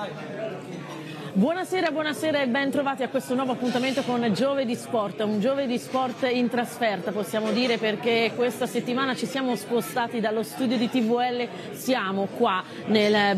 Buonasera, buonasera e ben trovati a questo nuovo appuntamento con Giovedì Sport, un Giovedì Sport in trasferta possiamo dire, perché questa settimana ci siamo spostati dallo studio di TVL, siamo qua nel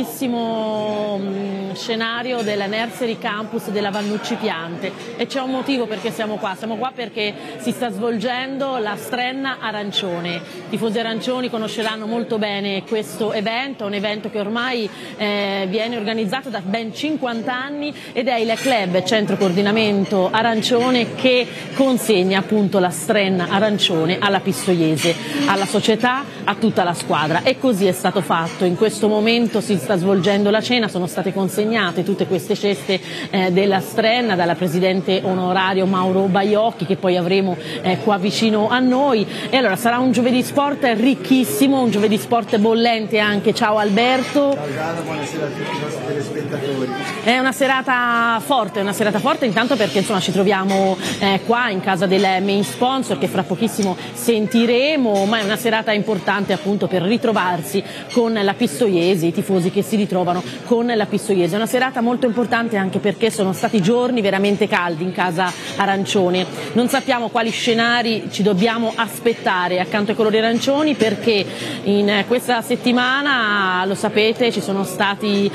bellissimo scenario del Nursery Campus della Vannucci Piante e c'è un motivo perché siamo qua perché si sta svolgendo la Strenna Arancione. I tifosi arancioni conosceranno molto bene questo evento, un evento che ormai viene organizzato da ben 50 anni ed è il club Centro Coordinamento Arancione che consegna appunto la Strenna Arancione alla Pistoiese, alla società, a tutta la squadra, e così è stato fatto. In questo momento si sta svolgendo la cena, sono state consegnate tutte queste ceste della Strenna dalla presidente onorario Mauro Baiocchi, che poi avremo qua vicino a noi, e allora sarà un Giovedì Sport ricchissimo, un Giovedì Sport bollente anche. Ciao Alberto. Ciao Giada, buonasera a tutti i nostri telespettatori. È una serata forte intanto perché insomma ci troviamo qua in casa del main sponsor che fra pochissimo sentiremo, ma è una serata importante appunto per ritrovarsi con la Pistoiese, i tifosi che si ritrovano con la Pistoiese. È una serata molto importante anche perché sono stati giorni veramente caldi in casa arancione. Non sappiamo quali scenari ci dobbiamo aspettare accanto ai colori arancioni, perché in questa settimana, lo sapete, ci sono stati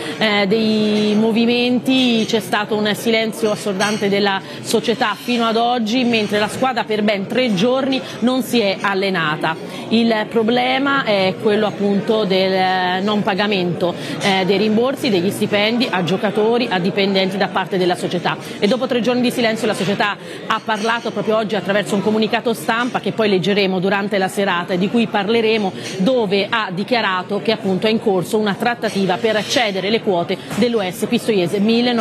dei movimenti, c'è stato un silenzio assordante della società fino ad oggi, mentre la squadra per ben 3 giorni non si è allenata. Il problema è quello appunto del non pagamento dei rimborsi, degli stipendi a giocatori, a dipendenti da parte della società, e dopo 3 giorni di silenzio la società ha parlato proprio oggi attraverso un comunicato stampa che poi leggeremo durante la serata e di cui parleremo, dove ha dichiarato che appunto è in corso una trattativa per cedere le quote dell'US Pistoiese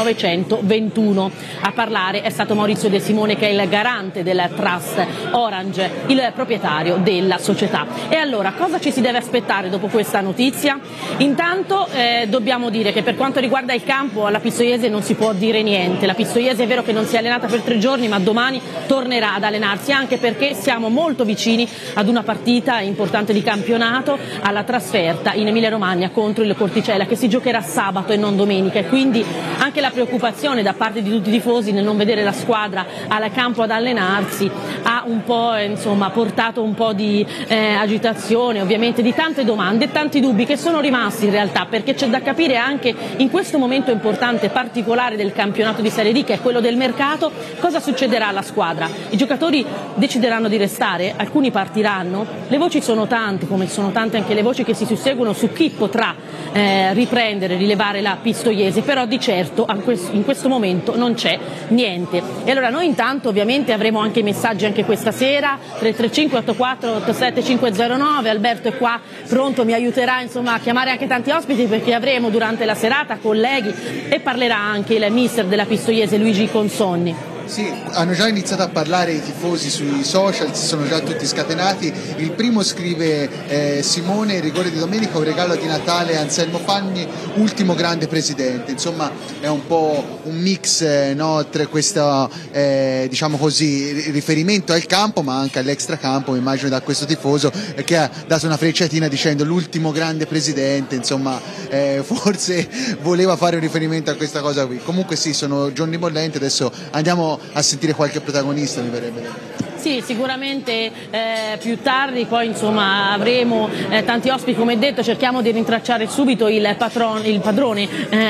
1921. A parlare è stato Maurizio De Simone, che è il garante del Trust Orange, il proprietario della società. E allora cosa ci si deve aspettare dopo questa notizia? Intanto dobbiamo dire che per quanto riguarda il campo alla Pistoiese non si può dire niente. La Pistoiese è vero che non si è allenata per 3 giorni, ma domani tornerà ad allenarsi, anche perché siamo molto vicini ad una partita importante di campionato, alla trasferta in Emilia Romagna contro il Corticella, che si giocherà sabato e non domenica, e quindi anche la preoccupazione da parte di tutti i tifosi nel non vedere la squadra al campo ad allenarsi ha un po' portato un po' di agitazione, ovviamente di tante domande e tanti dubbi che sono rimasti in realtà, perché c'è da capire anche in questo momento importante e particolare del campionato di Serie D, che è quello del mercato, cosa succederà alla squadra. I giocatori decideranno di restare, alcuni partiranno, le voci sono tante, come sono tante anche le voci che si susseguono su chi potrà riprendere, rilevare la Pistoiese, però di certo in questo momento non c'è niente. E allora noi intanto ovviamente avremo anche messaggi anche questa sera, 335 84 87 509, Alberto è qua pronto, mi aiuterà a chiamare anche tanti ospiti, perché avremo durante la serata colleghi, e parlerà anche il mister della Pistoiese Luigi Consonni. Sì, hanno già iniziato a parlare i tifosi sui social, si sono già tutti scatenati. Il primo scrive Simone, il rigore di domenica, un regalo di Natale a Anselmo Fanni, ultimo grande presidente. Insomma è un po' un mix tra questo diciamo così, riferimento al campo ma anche all'extracampo, immagino, da questo tifoso che ha dato una frecciatina dicendo l'ultimo grande presidente, insomma forse voleva fare un riferimento a questa cosa qui. Comunque sì, sono giorni bollenti, adesso andiamo a sentire qualche protagonista, mi verrebbe da dire. Sì, sicuramente più tardi poi avremo tanti ospiti, come detto cerchiamo di rintracciare subito il padrone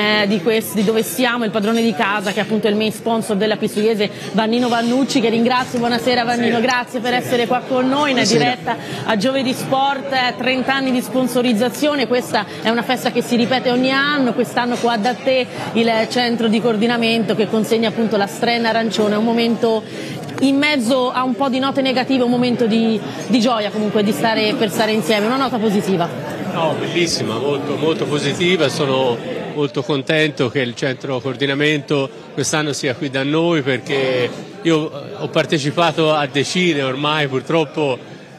di dove siamo, il padrone di casa, che è appunto il main sponsor della Pistoiese, Vannino Vannucci, che ringrazio. Buonasera Vannino, grazie per essere qua con noi in diretta a Giovedì Sport, 30 anni di sponsorizzazione, questa è una festa che si ripete ogni anno, quest'anno qua da te il centro di coordinamento che consegna appunto la Strenna Arancione, un momento in mezzo a un po' di note negative, un momento di gioia comunque per stare insieme, una nota positiva. No, bellissima, molto, molto positiva, sono molto contento che il centro coordinamento quest'anno sia qui da noi, perché io ho partecipato a decine ormai purtroppo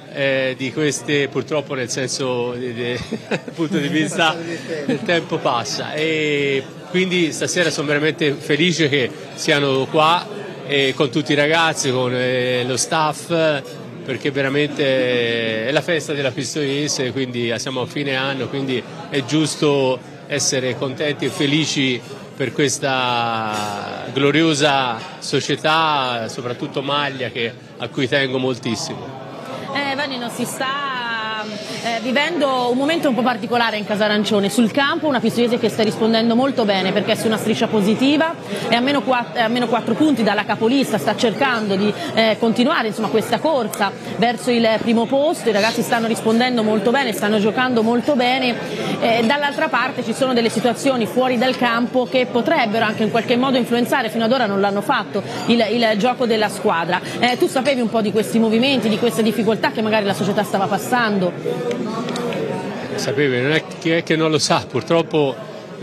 di queste, purtroppo nel senso dal punto di vista del tempo passa, e quindi stasera sono veramente felice che siano qua con tutti i ragazzi, con lo staff, perché veramente è la festa della Pistoiese, quindi siamo a fine anno, quindi è giusto essere contenti e felici per questa gloriosa società, soprattutto Maglia, a cui tengo moltissimo. Vannino, si sta vivendo un momento un po' particolare in Casa Arancione. Sul campo una Pistoiese che sta rispondendo molto bene perché è su una striscia positiva, è a meno 4 punti dalla capolista, sta cercando di continuare insomma questa corsa verso il primo posto. I ragazzi stanno rispondendo molto bene, stanno giocando molto bene. Dall'altra parte ci sono delle situazioni fuori dal campo che potrebbero anche in qualche modo influenzare, fino ad ora non l'hanno fatto, il gioco della squadra. Tu sapevi un po' di questi movimenti, di queste difficoltà che magari la società stava passando? Sapevi, non è che non lo sa, purtroppo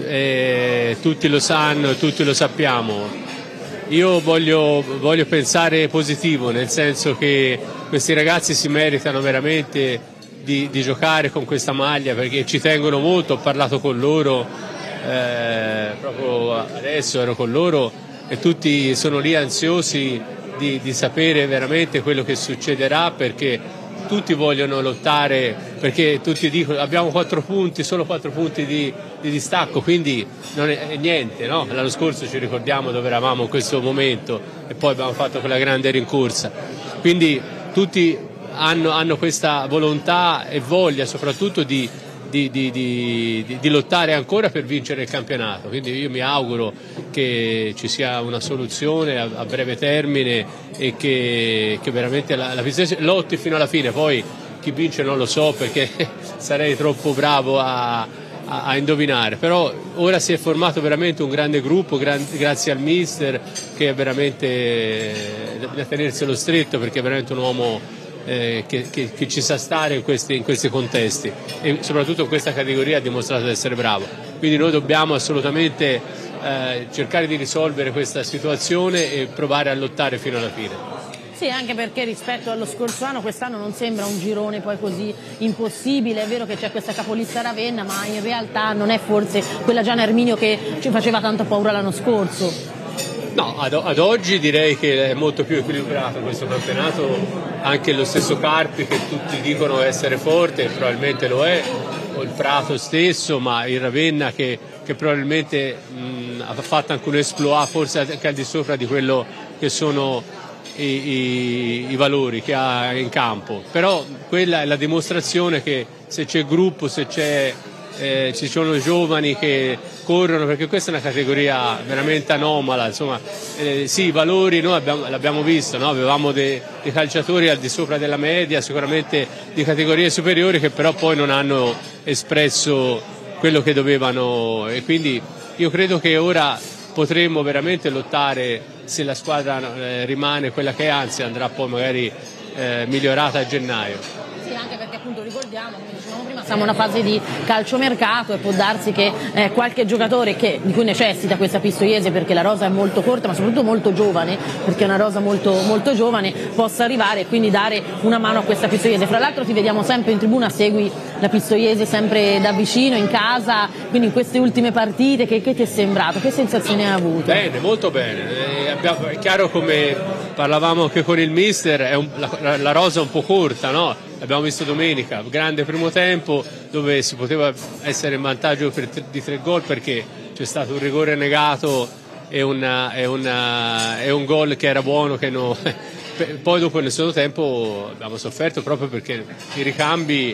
tutti lo sanno, tutti lo sappiamo. Io voglio pensare positivo, nel senso che questi ragazzi si meritano veramente di giocare con questa maglia perché ci tengono molto. Ho parlato con loro, proprio adesso ero con loro e tutti sono lì ansiosi di sapere veramente quello che succederà, perché tutti vogliono lottare, perché tutti dicono abbiamo 4 punti, solo 4 punti di distacco, quindi non è niente, no? L'anno scorso ci ricordiamo dove eravamo in questo momento e poi abbiamo fatto quella grande rincorsa, quindi tutti hanno questa volontà e voglia soprattutto di lottare ancora per vincere il campionato, quindi io mi auguro che ci sia una soluzione a breve termine e che veramente la Pistoiese lotti fino alla fine. Poi chi vince non lo so perché sarei troppo bravo a indovinare, però ora si è formato veramente un grande gruppo, grazie al mister, che è veramente da tenerselo stretto, perché è veramente un uomo che ci sa stare in questi contesti e soprattutto in questa categoria ha dimostrato di essere bravo, quindi noi dobbiamo assolutamente cercare di risolvere questa situazione e provare a lottare fino alla fine. Sì, anche perché rispetto allo scorso anno, quest'anno non sembra un girone poi così impossibile. È vero che c'è questa capolista Ravenna, ma in realtà non è forse quella Giana Erminio che ci faceva tanto paura l'anno scorso. No, ad oggi direi che è molto più equilibrato questo campionato, anche lo stesso Carpi che tutti dicono essere forte, probabilmente lo è, o il Prato stesso, ma il Ravenna che probabilmente ha fatto anche un exploit forse anche al di sopra di quello che sono i valori che ha in campo, però quella è la dimostrazione che se c'è gruppo, se ci sono giovani che corrono, perché questa è una categoria veramente anomala, insomma, sì, i valori noi l'abbiamo visto, no? Avevamo dei calciatori al di sopra della media, sicuramente di categorie superiori, che però poi non hanno espresso quello che dovevano, e quindi io credo che ora potremmo veramente lottare, se la squadra rimane quella che è, anzi andrà poi magari migliorata a gennaio. Sì, anche perché appunto ricordiamo, come dicevamo prima, siamo in una fase di calciomercato e può darsi che qualche giocatore di cui necessita questa Pistoiese, perché la rosa è molto corta ma soprattutto molto giovane, perché è una rosa molto, molto giovane, possa arrivare e quindi dare una mano a questa Pistoiese. Fra l'altro ti vediamo sempre in tribuna, segui la Pistoiese sempre da vicino, in casa, quindi in queste ultime partite che ti è sembrato? Che sensazioni hai avuto? Bene, molto bene, è chiaro, come parlavamo anche con il mister, la rosa è un po' corta, no? L'abbiamo visto domenica, grande primo tempo dove si poteva essere in vantaggio di 3 gol perché c'è stato un rigore negato e un gol che era buono, che no. Poi dopo nel secondo tempo abbiamo sofferto proprio perché i ricambi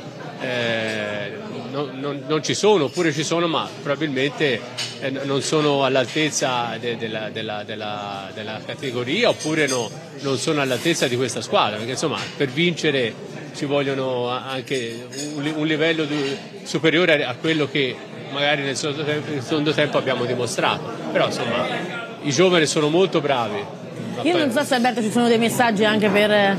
non ci sono, oppure ci sono ma probabilmente non sono all'altezza della categoria, oppure non sono all'altezza di questa squadra, perché insomma per vincere ci vogliono anche un livello superiore a quello che magari nel secondo tempo abbiamo dimostrato, però insomma i giovani sono molto bravi. Io non so se Alberto ci sono dei messaggi anche per...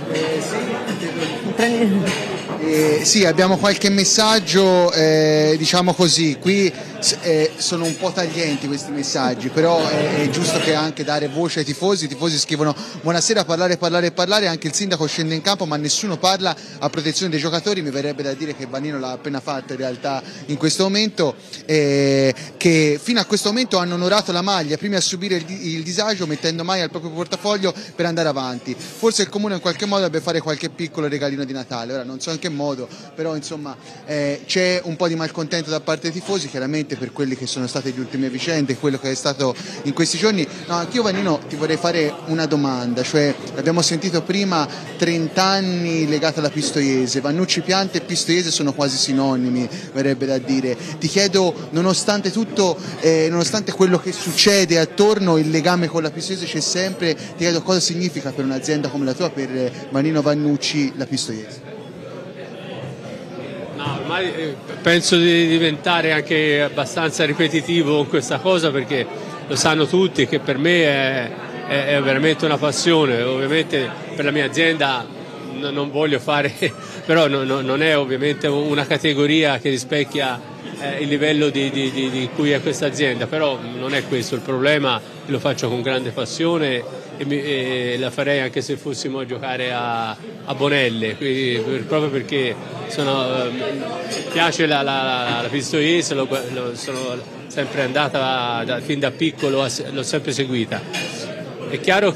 Sì, abbiamo qualche messaggio, diciamo così, qui sono un po' taglienti questi messaggi, però è giusto che anche dare voce ai tifosi. I tifosi scrivono: buonasera, parlare, anche il sindaco scende in campo ma nessuno parla a protezione dei giocatori. Mi verrebbe da dire che Vannino l'ha appena fatto in realtà in questo momento, che fino a questo momento hanno onorato la maglia, prima a subire il disagio mettendo mai al proprio portafoglio per andare avanti. Forse il comune in qualche modo deve fare qualche piccolo regalino di Natale, ora non so in che modo, però insomma c'è un po' di malcontento da parte dei tifosi, chiaramente per quelli che sono state le ultime vicende, quello che è stato in questi giorni. No, anch'io Vannino ti vorrei fare una domanda, cioè abbiamo sentito prima 30 anni legata alla Pistoiese, Vannucci Pianta e Pistoiese sono quasi sinonimi, verrebbe da dire. Ti chiedo, nonostante tutto, nonostante quello che succede attorno, il legame con la Pistoiese c'è sempre, ti chiedo cosa significa per un'azienda come la tua, per Vannino Vannucci, la Pistoiese? No, ormai penso di diventare anche abbastanza ripetitivo con questa cosa, perché lo sanno tutti che per me è veramente una passione. Ovviamente per la mia azienda non voglio fare, però non è ovviamente una categoria che rispecchia il livello di cui è questa azienda, però non è questo il problema, lo faccio con grande passione e la farei anche se fossimo a giocare a Bonelle, quindi, proprio perché piace la Pistoiese, sono sempre andata fin da piccolo, l'ho sempre seguita. È chiaro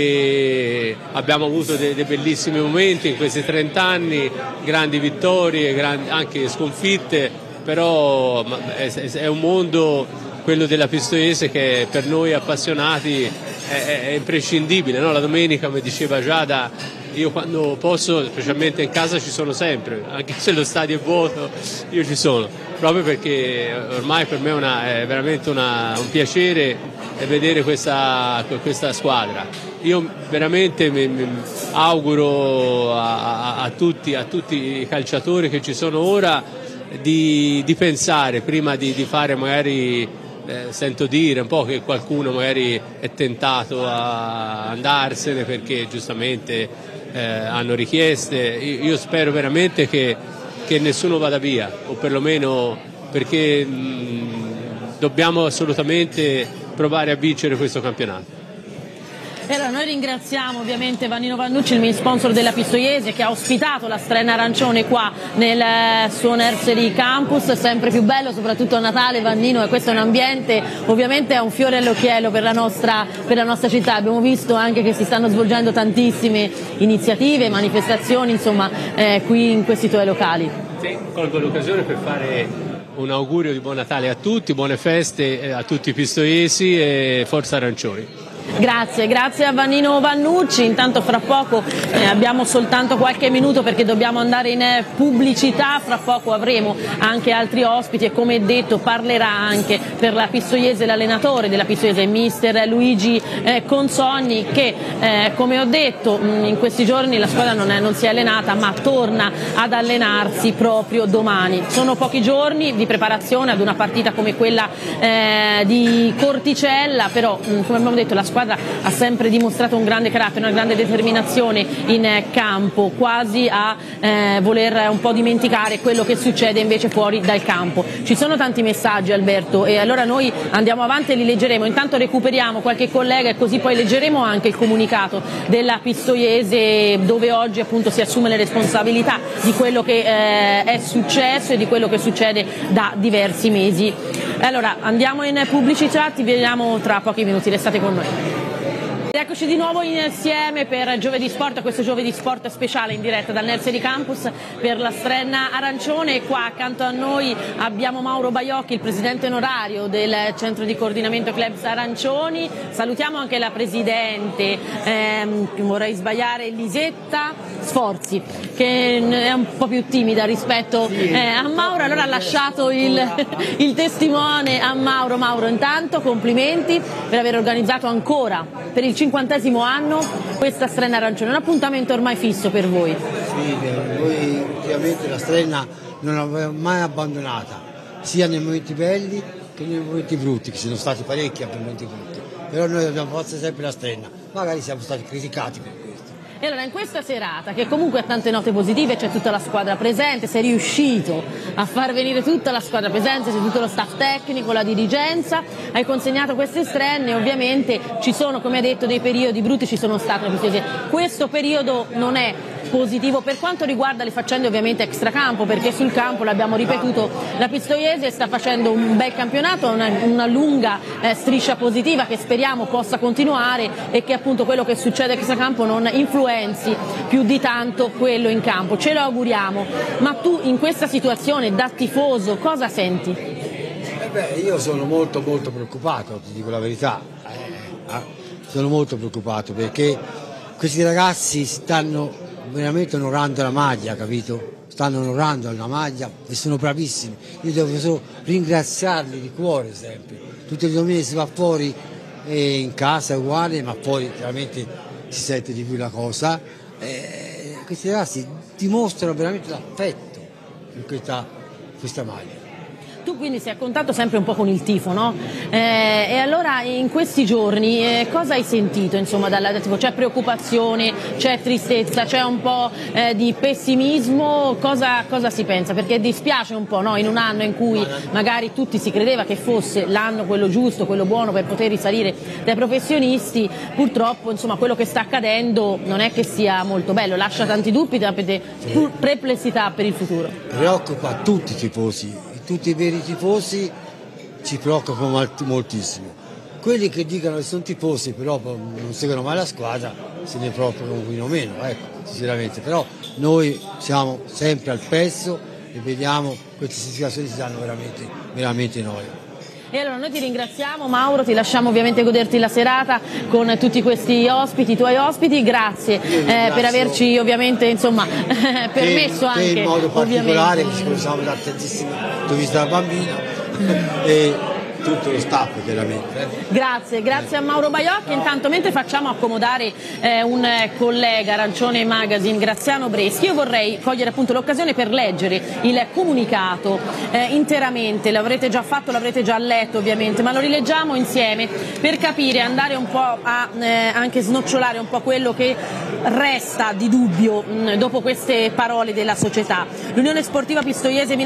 che abbiamo avuto dei bellissimi momenti in questi 30 anni, grandi vittorie, anche sconfitte, però è un mondo, quello della Pistoiese, che per noi appassionati è imprescindibile, no? La domenica, come diceva Giada, io quando posso, specialmente in casa, ci sono sempre, anche se lo stadio è vuoto, io ci sono, proprio perché ormai per me è veramente un piacere vedere questa squadra. Io veramente mi auguro a tutti i calciatori che ci sono ora di pensare prima di fare, magari sento dire un po' che qualcuno magari è tentato a andarsene perché giustamente hanno richieste. Io spero veramente che nessuno vada via, o perlomeno, perché dobbiamo assolutamente provare a vincere questo campionato. Allora, noi ringraziamo ovviamente Vannino Vannucci, il main sponsor della Pistoiese, che ha ospitato la Strenna Arancione qua nel suo Nursery Campus, sempre più bello, soprattutto a Natale, Vannino, e questo è un ambiente, ovviamente è un fiore all'occhiello per la nostra città. Abbiamo visto anche che si stanno svolgendo tantissime iniziative, manifestazioni, insomma, qui in questi tuoi locali. Sì, colgo l'occasione per fare un augurio di buon Natale a tutti, buone feste a tutti i pistoiesi e forza Arancioni. Grazie a Vannino Vannucci. Intanto fra poco abbiamo soltanto qualche minuto perché dobbiamo andare in pubblicità, fra poco avremo anche altri ospiti e, come detto, parlerà anche per la Pistoiese l'allenatore della Pistoiese, mister Luigi Consonni, che come ho detto in questi giorni la squadra non si è allenata, ma torna ad allenarsi proprio domani. Sono pochi giorni di preparazione ad una partita come quella di Corticella, però come abbiamo detto la squadra ha sempre dimostrato un grande carattere, una grande determinazione in campo, quasi a voler un po' dimenticare quello che succede invece fuori dal campo. Ci sono tanti messaggi, Alberto, e allora noi andiamo avanti e li leggeremo. Intanto recuperiamo qualche collega e così poi leggeremo anche il comunicato della Pistoiese, dove oggi appunto si assume le responsabilità di quello che è successo e di quello che succede da diversi mesi. Allora andiamo in pubblicità, ti vediamo tra pochi minuti, restate con noi. Eccoci di nuovo insieme per Giovedì Sport, questo Giovedì Sport speciale in diretta dal Nursery Campus per la Strenna Arancione. Qua accanto a noi abbiamo Mauro Baiocchi, il presidente onorario del centro di coordinamento Clubs Arancioni. Salutiamo anche la presidente, vorrei sbagliare, Lisetta Sforzi, che è un po' più timida rispetto a Mauro, allora ha lasciato il testimone a Mauro. Mauro, intanto complimenti per aver organizzato ancora per il 50° anno questa Strenna Arancione, un appuntamento ormai fisso per voi. Sì, noi ovviamente la Strenna non l'abbiamo mai abbandonata, sia nei momenti belli che nei momenti brutti, che sono stati parecchi anche momenti brutti, però noi abbiamo forza sempre la Strenna, magari siamo stati criticati per questo. E allora in questa serata, che comunque ha tante note positive, c'è tutta la squadra presente, sei riuscito a far venire tutta la squadra presente, c'è tutto lo staff tecnico, la dirigenza, hai consegnato queste strenne, ovviamente ci sono, come hai detto, dei periodi brutti, ci sono stati, questo periodo non è positivo per quanto riguarda le faccende ovviamente extracampo, perché sul campo l'abbiamo ripetuto, la Pistoiese sta facendo un bel campionato, una lunga striscia positiva che speriamo possa continuare e che appunto quello che succede extracampo non influenzi più di tanto quello in campo, ce lo auguriamo. Ma tu in questa situazione da tifoso cosa senti? Io sono molto preoccupato, ti dico la verità, sono molto preoccupato perché questi ragazzi stanno veramente onorando la maglia, capito? Stanno onorando la maglia e sono bravissimi, io devo solo ringraziarli di cuore sempre, tutte le domeniche si va fuori e in casa è uguale, ma poi chiaramente si sente di più la cosa, questi ragazzi dimostrano veramente l'affetto in questa maglia. Tu quindi sei a contatto sempre un po' con il tifo, no? E allora in questi giorni cosa hai sentito insomma dal tifo? C'è preoccupazione, c'è tristezza, c'è un po' di pessimismo? Cosa si pensa? Perché dispiace un po', no? In un anno in cui magari tutti si credeva che fosse l'anno quello giusto, quello buono per poter risalire dai professionisti, purtroppo insomma quello che sta accadendo non è che sia molto bello, lascia tanti dubbi, tante perplessità per il futuro. Preoccupa tutti i tifosi. Tutti i veri tifosi ci preoccupano moltissimo. Quelli che dicono che sono tifosi però non seguono mai la squadra se ne preoccupano un pochino meno, ecco, sinceramente. Però noi siamo sempre al pezzo e vediamo queste situazioni si danno veramente noia. E allora noi ti ringraziamo Mauro, ti lasciamo ovviamente goderti la serata con tutti questi ospiti, i tuoi ospiti, grazie per averci ovviamente insomma permesso anche in modo particolare, ovviamente. ci conosciamo da tantissimi, tu hai visto da bambino e tutto lo staff chiaramente. Grazie a Mauro Baiocchi. Intanto mentre facciamo accomodare un collega, Arancione Magazine, Graziano Breschi, io vorrei cogliere appunto l'occasione per leggere il comunicato interamente, l'avrete già fatto, l'avrete già letto ovviamente, ma lo rileggiamo insieme per capire, andare un po' a anche snocciolare un po' quello che resta di dubbio dopo queste parole della società. L'Unione Sportiva Pistoiese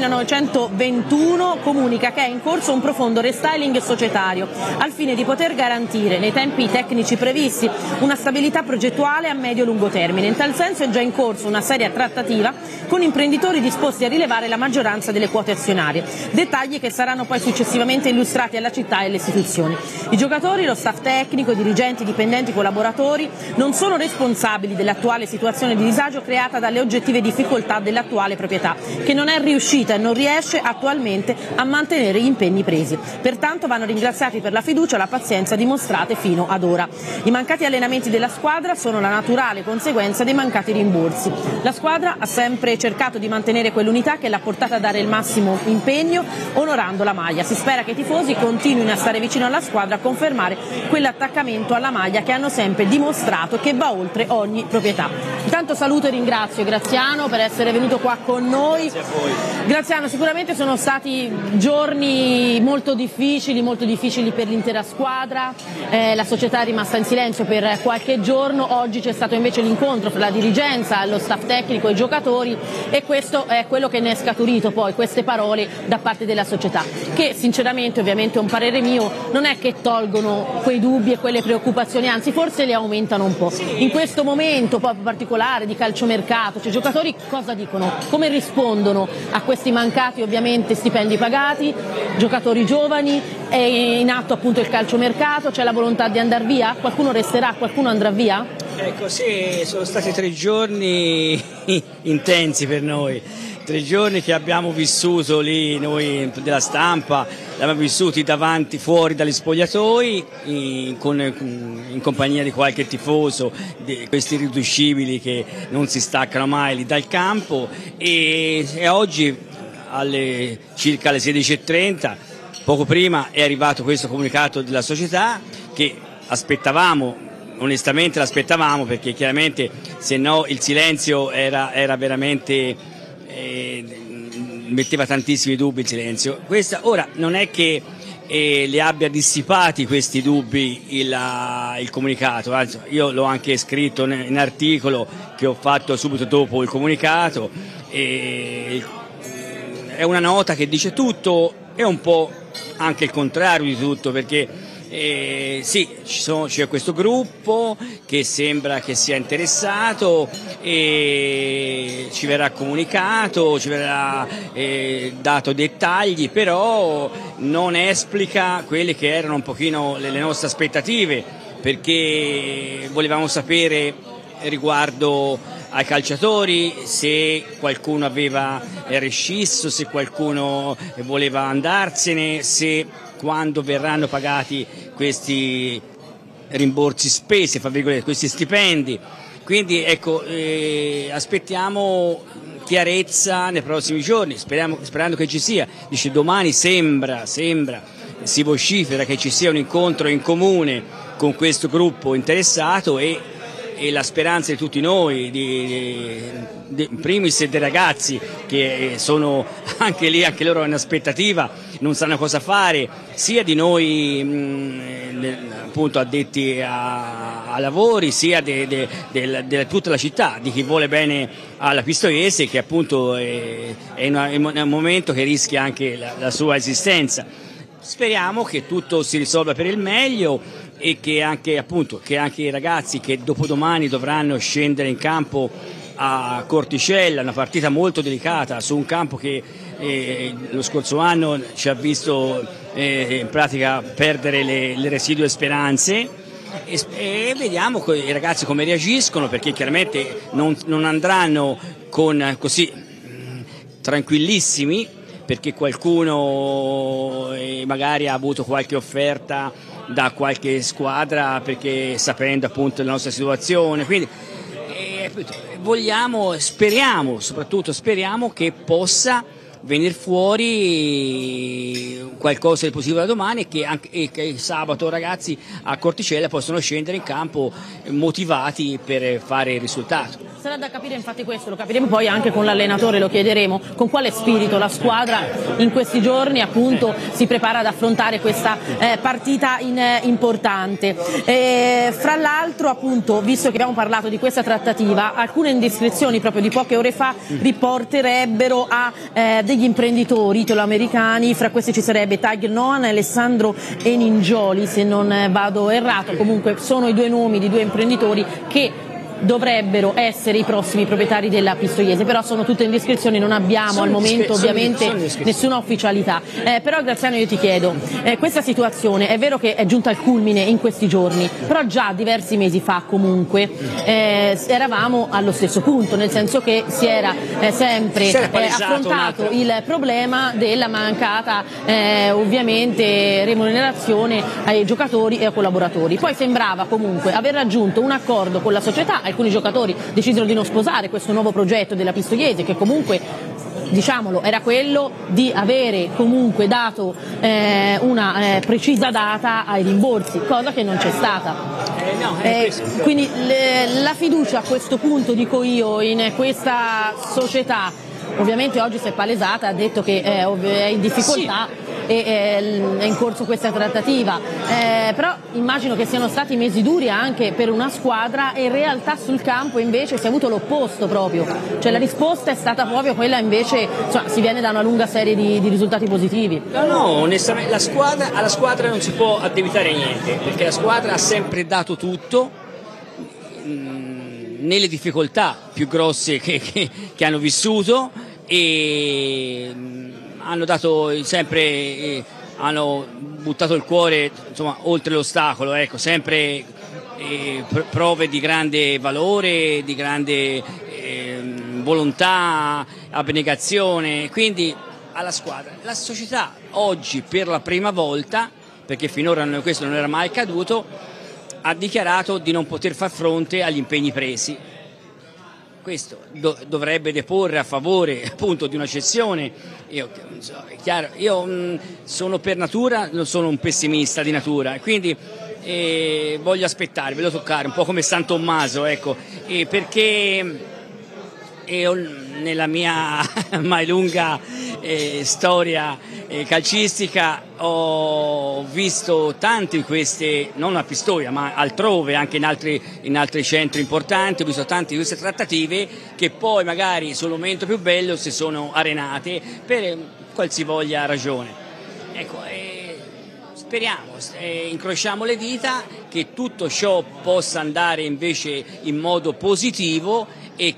1921 comunica che è in corso un profondo restyling societario al fine di poter garantire nei tempi tecnici previsti una stabilità progettuale a medio-lungo termine. In tal senso è già in corso una seria trattativa con imprenditori disposti a rilevare la maggioranza delle quote azionarie, dettagli che saranno poi successivamente illustrati alla città e alle istituzioni. I giocatori, lo staff tecnico, i dirigenti, i dipendenti, i collaboratori non sono responsabili dell'attuale situazione di disagio creata dalle oggettive difficoltà dell'attuale proprietà, che non è riuscita e non riesce attualmente a mantenere gli impegni presi. Pertanto vanno ringraziati per la fiducia e la pazienza dimostrate fino ad ora. I mancati allenamenti della squadra sono la naturale conseguenza dei mancati rimborsi. La squadra ha sempre cercato di mantenere quell'unità che l'ha portata a dare il massimo impegno, onorando la maglia. Si spera che i tifosi continuino a stare vicino alla squadra, a confermare quell'attaccamento alla maglia che hanno sempre dimostrato che va oltre ogni proprietà. Intanto saluto e ringrazio Graziano per essere venuto qua con noi. Grazie a voi. Graziano, sicuramente sono stati giorni molto difficili per l'intera squadra, la società è rimasta in silenzio per qualche giorno, oggi c'è stato invece l'incontro fra la dirigenza, lo staff tecnico e i giocatori e questo è quello che ne è scaturito poi, queste parole da parte della società, che sinceramente, ovviamente è un parere mio, non è che tolgono quei dubbi e quelle preoccupazioni, anzi forse le aumentano un po'. In questo momento proprio particolare di calciomercato, cioè i giocatori cosa dicono? Come rispondono a questi mancati ovviamente stipendi pagati, giocatori giovani, è in atto appunto il calciomercato, c'è la volontà di andare via? Qualcuno resterà, qualcuno andrà via? Ecco, sì, sono stati 3 giorni intensi per noi, 3 giorni che abbiamo vissuto lì, noi della stampa, li abbiamo vissuti davanti, fuori dagli spogliatoi, in compagnia di qualche tifoso, di questi irriducibili che non si staccano mai lì dal campo e oggi circa alle 16:30, poco prima è arrivato questo comunicato della società che aspettavamo. Onestamente l'aspettavamo perché chiaramente se no il silenzio era veramente metteva tantissimi dubbi il silenzio. Ora non è che li abbia dissipati questi dubbi il comunicato, anzi, io l'ho anche scritto in articolo che ho fatto subito dopo il comunicato, è una nota che dice tutto e un po' anche il contrario di tutto, perché Sì, c'è questo gruppo che sembra che sia interessato e ci verrà comunicato, ci verrà dato dettagli, però non esplica quelle che erano un pochino le nostre aspettative, perché volevamo sapere riguardo ai calciatori se qualcuno aveva rescisso, se qualcuno voleva andarsene, se quando verranno pagati questi rimborsi spese, fra virgolette, questi stipendi. Quindi ecco, aspettiamo chiarezza nei prossimi giorni, sperando che ci sia. Dice domani sembra, si vocifera che ci sia un incontro in comune con questo gruppo interessato e la speranza di tutti noi, in primis dei ragazzi che sono anche lì, anche loro in aspettativa, non sanno cosa fare, sia di noi appunto addetti a lavori, sia di tutta la città, di chi vuole bene alla Pistoiese, che appunto è un momento che rischia anche la sua esistenza. Speriamo che tutto si risolva per il meglio e che anche i ragazzi che dopodomani dovranno scendere in campo a Corticella, una partita molto delicata su un campo che lo scorso anno ci ha visto in pratica perdere le residue speranze, e vediamo i ragazzi come reagiscono, perché chiaramente non andranno così tranquillissimi, perché qualcuno magari ha avuto qualche offerta da qualche squadra, perché sapendo appunto la nostra situazione, quindi soprattutto speriamo che possa venire fuori qualcosa di positivo da domani e che sabato ragazzi a Corticella possono scendere in campo motivati per fare il risultato. Sarà da capire infatti questo, lo capiremo poi anche con l'allenatore, lo chiederemo con quale spirito la squadra in questi giorni appunto si prepara ad affrontare questa partita importante. Fra l'altro appunto, visto che abbiamo parlato di questa trattativa, alcune indiscrezioni proprio di poche ore fa riporterebbero a degli imprenditori italoamericani, fra questi ci sarebbe Tiger Nohan e Alessandro Eningioli, se non vado errato. Comunque sono i due nomi di due imprenditori che dovrebbero essere i prossimi proprietari della Pistoiese, però sono tutte indiscrezioni, non abbiamo al momento ovviamente nessuna ufficialità. Però Graziano, io ti chiedo, questa situazione è vero che è giunta al culmine in questi giorni, però già diversi mesi fa comunque eravamo allo stesso punto, nel senso che si era sempre affrontato il problema della mancata ovviamente remunerazione ai giocatori e ai collaboratori. Poi sembrava comunque aver raggiunto un accordo con la società. Alcuni giocatori decisero di non sposare questo nuovo progetto della Pistoiese, che comunque, diciamolo, era quello di avere comunque dato una precisa data ai rimborsi, cosa che non c'è stata. Quindi la fiducia a questo punto, dico io, in questa società ovviamente oggi si è palesata, ha detto che è in difficoltà. Sì. È in corso questa trattativa, però immagino che siano stati mesi duri anche per una squadra, e in realtà sul campo invece si è avuto l'opposto proprio, cioè la risposta è stata proprio quella, invece si viene da una lunga serie di risultati positivi. No, onestamente alla squadra non si può addebitare niente, perché la squadra ha sempre dato tutto nelle difficoltà più grosse che hanno vissuto, e hanno dato sempre, hanno buttato il cuore insomma oltre l'ostacolo, ecco, sempre prove di grande valore, di grande volontà, abnegazione. Quindi alla squadra, la società oggi per la prima volta, perché finora questo non era mai accaduto, ha dichiarato di non poter far fronte agli impegni presi. Questo dovrebbe deporre a favore appunto di una cessione. Io sono per natura, non sono un pessimista di natura, quindi voglio aspettare, voglio toccare un po' come San Tommaso, ecco, perché nella mia mai lunga storia calcistica ho visto tanti di queste, non a Pistoia ma altrove, anche in altri centri importanti, ho visto tanti di queste trattative che poi magari sul momento più bello si sono arenate per qualsivoglia ragione. Ecco, speriamo, incrociamo le dita che tutto ciò possa andare invece in modo positivo e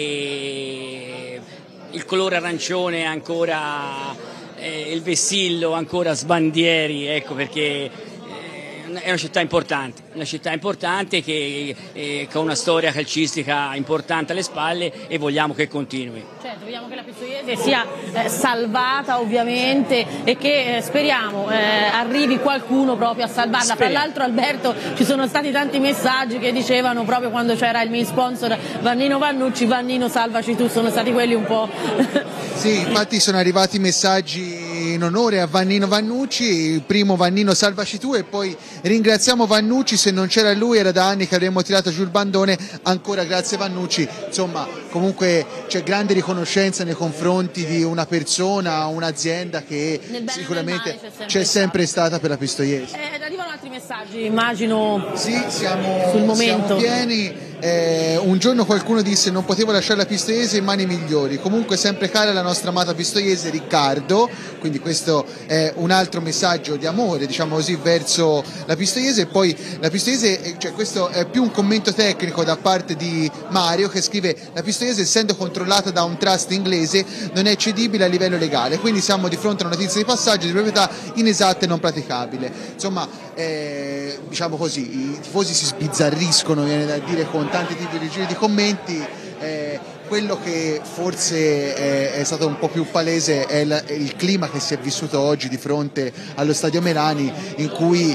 che il colore arancione ancora, il vessillo ancora sbandieri, ecco, perché è una città importante che ha una storia calcistica importante alle spalle e vogliamo che continui. Certo, vogliamo che la Pistoiese sia salvata ovviamente e che speriamo arrivi qualcuno proprio a salvarla. Tra l'altro, Alberto, ci sono stati tanti messaggi che dicevano proprio quando c'era il main sponsor Vannino Vannucci, Vannino salvaci tu, sono stati quelli un po'... Sì, infatti sono arrivati messaggi in onore a Vannino Vannucci, il primo Vannino salvaci tu, e poi ringraziamo Vannucci, se non c'era lui era da anni che avremmo tirato giù il bandone, ancora grazie Vannucci. Insomma, comunque c'è grande riconoscenza nei confronti di una persona, un'azienda che sicuramente c'è sempre stata per la Pistoiese. Arrivano altri messaggi, immagino. Sì, siamo pieni. Un giorno qualcuno disse non potevo lasciare la Pistoiese in mani migliori, comunque sempre cara la nostra amata Pistoiese, Riccardo, quindi questo è un altro messaggio di amore, diciamo così, verso la Pistoiese. E poi la Pistoiese, cioè questo è più un commento tecnico da parte di Mario, che scrive: la Pistoiese, essendo controllata da un trust inglese, non è cedibile a livello legale, quindi siamo di fronte a una notizia di passaggio di proprietà inesatta e non praticabile. Insomma, diciamo così, i tifosi si sbizzarriscono, viene da dire, con tanti tipi di giri di commenti. Quello che forse è stato un po' più palese è il clima che si è vissuto oggi di fronte allo Stadio Merani, in cui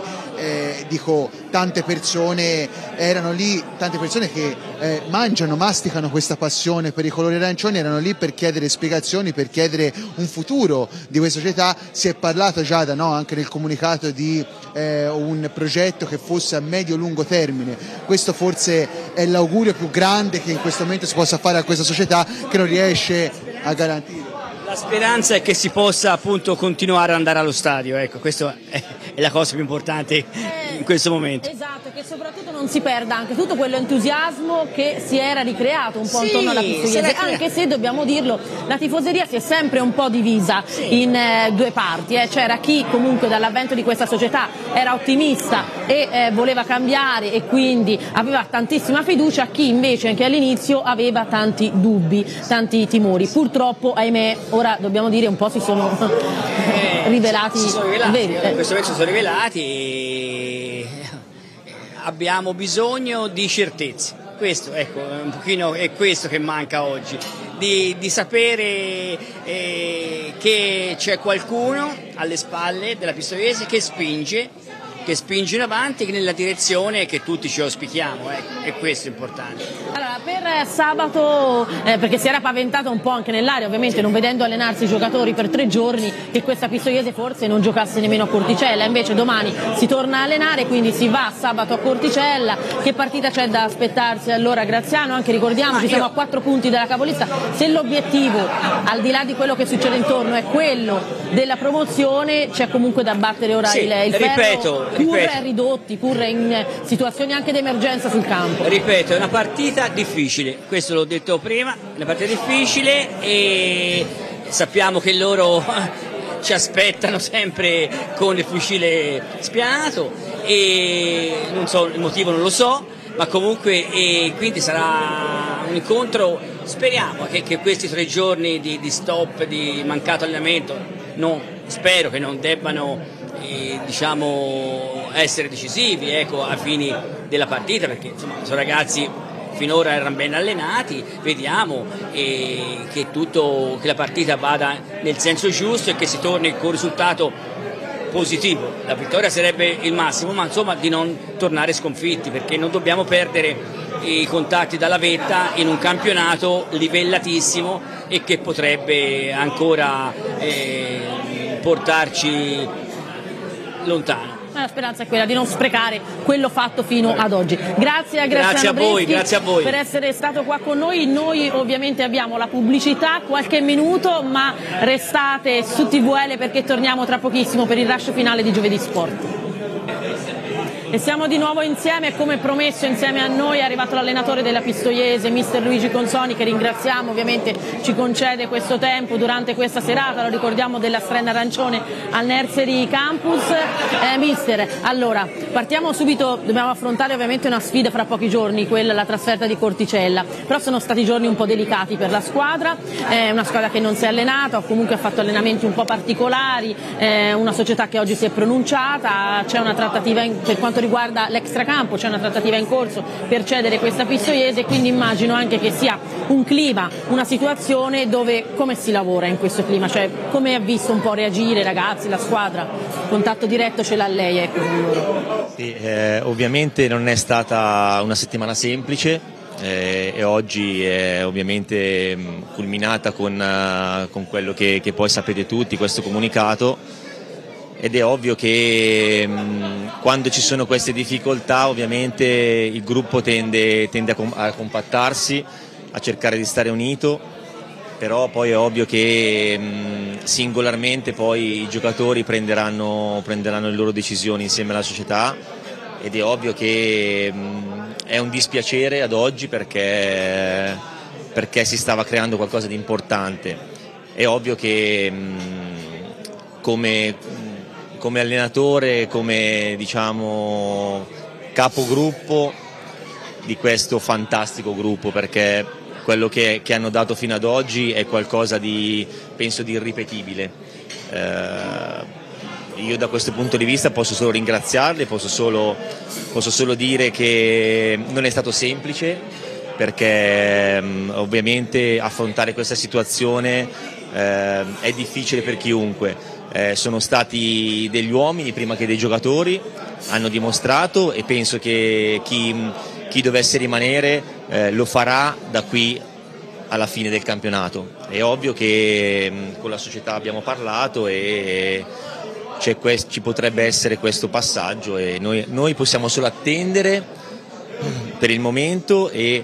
tante persone erano lì, tante persone che masticano questa passione per i colori arancioni, erano lì per chiedere spiegazioni, per chiedere un futuro di questa società. Si è parlato già anche nel comunicato di un progetto che fosse a medio-lungo termine. Questo forse è l'augurio più grande che in questo momento si possa fare a questa società, che non riesce a garantire. La speranza è che si possa appunto continuare ad andare allo stadio, ecco, questa è la cosa più importante in questo momento. Esatto, che soprattutto non si perda anche tutto quell'entusiasmo che si era ricreato un po' intorno alla Pistoiese, anche se dobbiamo dirlo, la tifoseria si è sempre un po' divisa in due parti, c'era chi comunque dall'avvento di questa società era ottimista e voleva cambiare e quindi aveva tantissima fiducia, chi invece anche all'inizio aveva tanti dubbi, tanti timori. Purtroppo, ahimè, ora dobbiamo dire un po' si sono rivelati veri. In questo momento si sono rivelati e abbiamo bisogno di certezze. Questo, ecco, un pochino è questo che manca oggi, di sapere che c'è qualcuno alle spalle della Pistoiese che spinge in avanti nella direzione che tutti ci auspichiamo, ecco, e questo è importante. Allora, per sabato, perché si era paventato un po' anche nell'aria, ovviamente non vedendo allenarsi i giocatori per 3 giorni, che questa Pistoiese forse non giocasse nemmeno a Corticella, invece domani si torna a allenare, quindi si va sabato a Corticella. Che partita c'è da aspettarsi allora, Graziano? Anche ricordiamoci, siamo a 4 punti dalla capolista, se l'obiettivo, al di là di quello che succede intorno, è quello della promozione, c'è comunque da battere ora il ferro, pur ridotti, pur in situazioni anche di emergenza sul campo. Ripeto, è una partita difficile, questo l'ho detto prima, è una partita difficile e sappiamo che loro ci aspettano sempre con il fucile spianato e non so, il motivo non lo so, ma comunque quindi sarà un incontro, speriamo che questi 3 giorni di stop, di mancato allenamento, spero che non debbano essere decisivi, ecco, a fini della partita, perché insomma sono ragazzi finora erano ben allenati, vediamo che la partita vada nel senso giusto e che si torni con un risultato positivo. La vittoria sarebbe il massimo, ma insomma di non tornare sconfitti, perché non dobbiamo perdere i contatti dalla vetta in un campionato livellatissimo e che potrebbe ancora portarci lontano. La speranza è quella di non sprecare quello fatto fino ad oggi. Grazie a Graziano Breschi, grazie a voi per essere stato qua con noi. Noi ovviamente abbiamo la pubblicità, qualche minuto, ma restate su TVL perché torniamo tra pochissimo per il rush finale di Giovedì Sport. e siamo di nuovo insieme, come promesso insieme a noi è arrivato l'allenatore della Pistoiese, mister Luigi Consoni, che ringraziamo, ovviamente ci concede questo tempo durante questa serata, lo ricordiamo, della Strenna Arancione al Nursery Campus. Mister, allora partiamo subito, dobbiamo affrontare ovviamente una sfida fra pochi giorni, quella la trasferta di Corticella, però sono stati giorni un po' delicati per la squadra, una squadra che non si è allenata o comunque ha fatto allenamenti un po' particolari, una società che oggi si è pronunciata, c'è una trattativa per quanto riguarda l'extracampo, c'è una trattativa in corso per cedere questa Pistoiese, quindi immagino anche che sia un clima, una situazione dove come si lavora in questo clima, cioè come ha visto un po' reagire i ragazzi, la squadra, contatto diretto ce l'ha lei, ecco. Sì, ovviamente non è stata una settimana semplice e oggi è ovviamente culminata con quello che poi sapete tutti, questo comunicato, ed è ovvio che quando ci sono queste difficoltà ovviamente il gruppo tende a compattarsi, a cercare di stare unito, però poi è ovvio che singolarmente poi i giocatori prenderanno le loro decisioni insieme alla società, ed è ovvio che è un dispiacere ad oggi perché si stava creando qualcosa di importante. È ovvio che come allenatore, come diciamo capogruppo di questo fantastico gruppo, perché quello che hanno dato fino ad oggi è qualcosa di, penso, di irripetibile. Io da questo punto di vista posso solo ringraziarli, posso solo dire che non è stato semplice, perché ovviamente affrontare questa situazione è difficile per chiunque. Sono stati degli uomini prima che dei giocatori, hanno dimostrato, e penso che chi dovesse rimanere lo farà da qui alla fine del campionato. È ovvio che con la società abbiamo parlato e ci potrebbe essere questo passaggio, e noi possiamo solo attendere per il momento e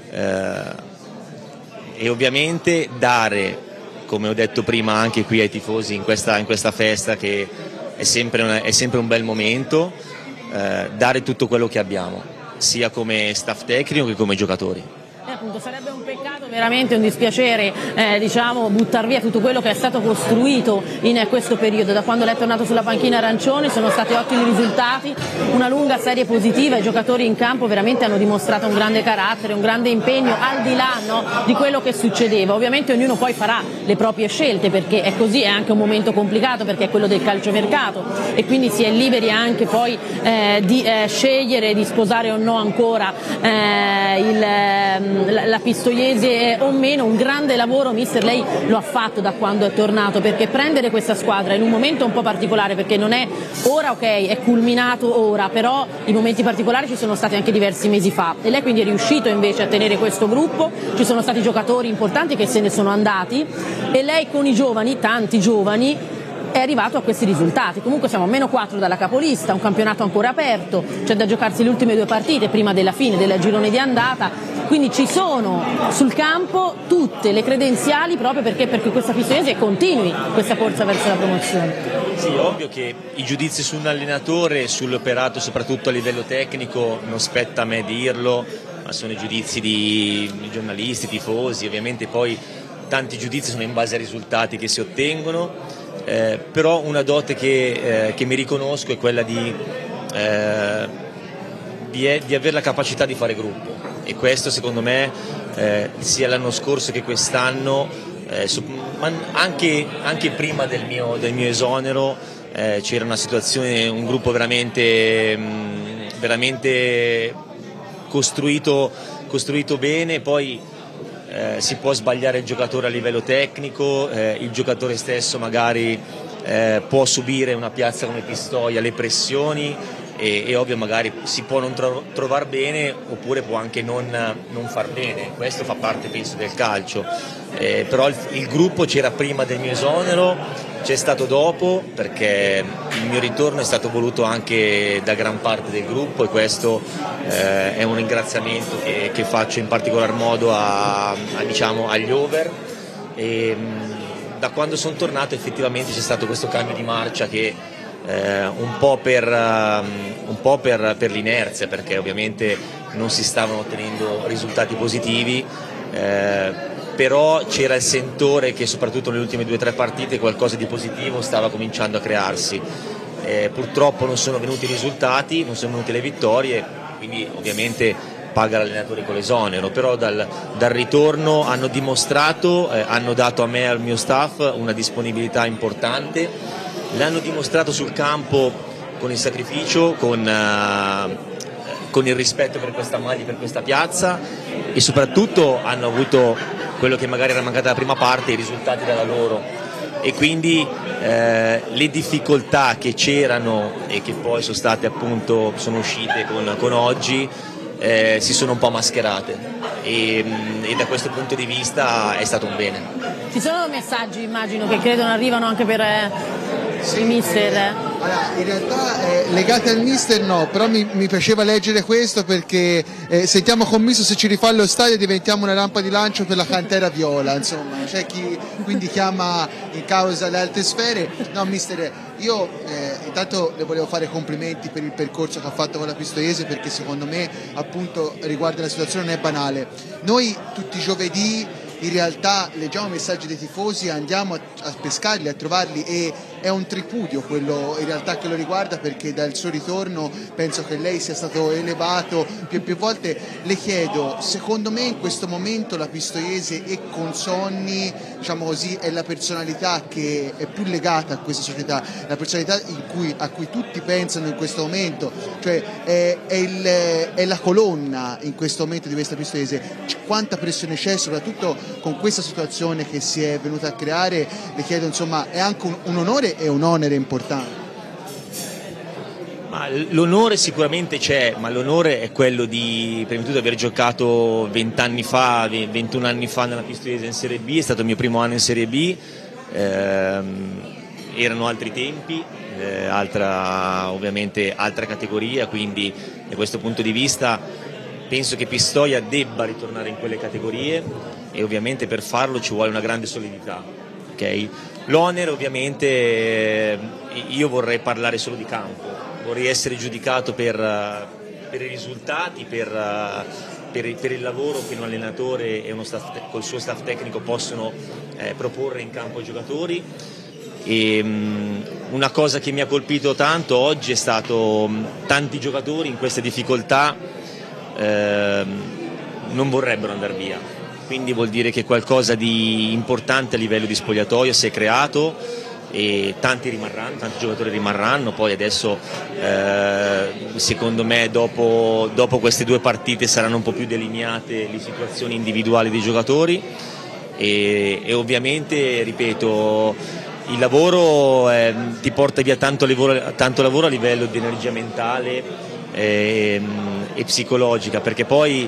ovviamente dare, come ho detto prima anche qui ai tifosi in questa festa, che è sempre un bel momento, dare tutto quello che abbiamo, sia come staff tecnico che come giocatori. Appunto, sarebbe un peccato, veramente un dispiacere diciamo, buttar via tutto quello che è stato costruito in questo periodo. Da quando lei è tornato sulla panchina arancione sono stati ottimi risultati, una lunga serie positiva, i giocatori in campo veramente hanno dimostrato un grande carattere, un grande impegno al di là, no, di quello che succedeva. Ovviamente ognuno poi farà le proprie scelte, perché è così, è anche un momento complicato perché è quello del calciomercato, e quindi si è liberi anche poi di scegliere di sposare o no ancora la Pistoiese o meno. Un grande lavoro, mister, lei lo ha fatto da quando è tornato, perché prendere questa squadra in un momento un po' particolare, perché non è ora, ok, è culminato ora, però i momenti particolari ci sono stati anche diversi mesi fa, e lei quindi è riuscito invece a tenere questo gruppo. Ci sono stati giocatori importanti che se ne sono andati e lei con i giovani, tanti giovani, è arrivato a questi risultati. Comunque siamo a -4 dalla capolista, un campionato ancora aperto, c'è da giocarsi le ultime 2 partite prima della fine del girone di andata, quindi ci sono sul campo tutte le credenziali proprio perché questa Pistoiese continui questa corsa verso la promozione. Sì, ovvio che i giudizi su un allenatore, sull'operato soprattutto a livello tecnico, non spetta a me dirlo, ma sono i giudizi di giornalisti, tifosi. Ovviamente poi tanti giudizi sono in base ai risultati che si ottengono. Però una dote che mi riconosco è quella di avere la capacità di fare gruppo, e questo secondo me sia l'anno scorso che quest'anno, ma anche prima del mio esonero, c'era una situazione, un gruppo veramente costruito bene. Poi si può sbagliare il giocatore a livello tecnico, il giocatore stesso magari può subire una piazza come Pistoia, le pressioni, e ovvio magari si può non trovare bene, oppure può anche non far bene. Questo fa parte, penso, del calcio, però il gruppo c'era prima del mio esonero, c'è stato dopo, perché il mio ritorno è stato voluto anche da gran parte del gruppo, e questo è un ringraziamento che faccio in particolar modo diciamo, agli over. Da quando sono tornato effettivamente c'è stato questo cambio di marcia che un po' per l'inerzia, perché ovviamente non si stavano ottenendo risultati positivi, però c'era il sentore che soprattutto nelle ultime 2 o 3 partite qualcosa di positivo stava cominciando a crearsi. Purtroppo non sono venuti i risultati, non sono venute le vittorie, quindi ovviamente paga l'allenatore con l'esonero, però dal ritorno hanno dimostrato, hanno dato a me e al mio staff una disponibilità importante, l'hanno dimostrato sul campo con il sacrificio, con il rispetto per questa maglia, per questa piazza, e soprattutto hanno avuto quello che magari era mancato dalla prima parte, i risultati dalla loro, e quindi le difficoltà che c'erano e che poi sono uscite con oggi si sono un po' mascherate, e da questo punto di vista è stato un bene. Ci sono messaggi, immagino, che credo arrivano anche per il mister? Allora, in realtà legati al mister no, però mi piaceva leggere questo perché sentiamo commisso se ci rifà lo stadio diventiamo una rampa di lancio per la cantera viola, insomma c'è chi quindi chiama in causa le alte sfere. No mister, io intanto le volevo fare complimenti per il percorso che ha fatto con la Pistoiese, perché secondo me appunto riguardo la situazione non è banale. Noi tutti i giovedì in realtà leggiamo messaggi dei tifosi, andiamo a pescarli, a trovarli, e è un tripudio quello in realtà che lo riguarda, perché dal suo ritorno penso che lei sia stato elevato più volte. Le chiedo, secondo me in questo momento la Pistoiese e Consonni, diciamo così, è la personalità che è più legata a questa società, la personalità a cui tutti pensano in questo momento, cioè è la colonna in questo momento di questa Pistoiese. Quanta pressione c'è, soprattutto con questa situazione che si è venuta a creare? Le chiedo, insomma, è anche un onore e un onere importante. L'onore sicuramente c'è, ma l'onore è quello di, prima di tutto, aver giocato 20 anni fa, 21 anni fa nella Pistoiese in Serie B, è stato il mio primo anno in Serie B, erano altri tempi, ovviamente altra categoria, quindi da questo punto di vista penso che Pistoia debba ritornare in quelle categorie, e ovviamente per farlo ci vuole una grande solidità. Okay? L'onere ovviamente, io vorrei parlare solo di campo, vorrei essere giudicato per i risultati, per il lavoro che un allenatore e uno staff, col suo staff tecnico possono proporre in campo ai giocatori. E una cosa che mi ha colpito tanto oggi è stato tanti giocatori in queste difficoltà non vorrebbero andare via, quindi vuol dire che qualcosa di importante a livello di spogliatoio si è creato, e tanti giocatori rimarranno. Poi adesso secondo me dopo queste 2 partite saranno un po' più delineate le situazioni individuali dei giocatori, e ovviamente, ripeto, il lavoro ti porta via tanto lavoro a livello di energia mentale e psicologica, perché poi